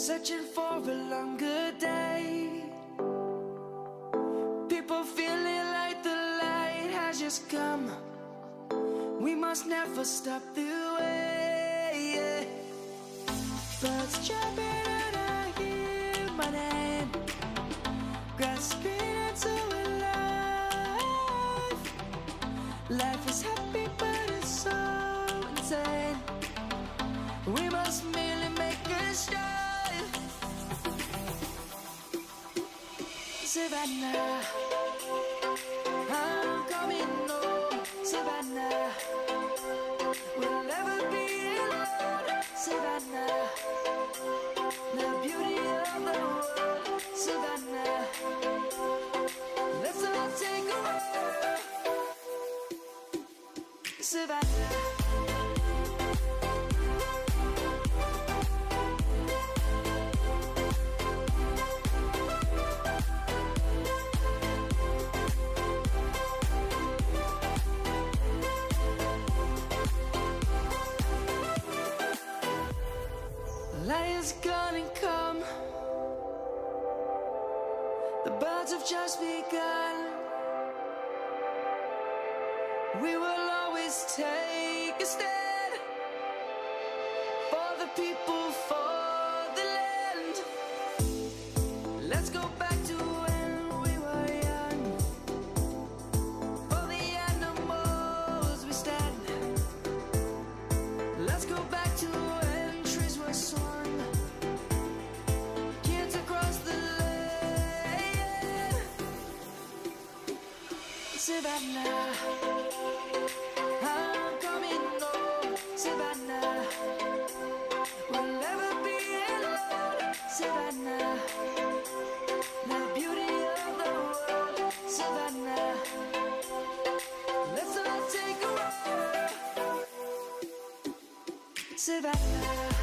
searching for a longer day. People feeling like the light has just come. We must never stop the way. Birds chirping and I hear my name, grasping into a life. Life is happy but it's so insane. We must merely make a start. Savannah, I'm coming home. Savannah, we'll never be alone. Savannah, the beauty of the world. Savannah, let's all take a walk. Savannah. Light is gonna come. The birds have just begun. We will always take a stand for the people, for the land. Let's go back to when we were young. For the animals we stand. Let's go back to when trees were swung. Savannah, I'm coming home. Savannah, we'll never be alone. Savannah, the beauty of the world. Savannah, let's all take a walk. Savannah.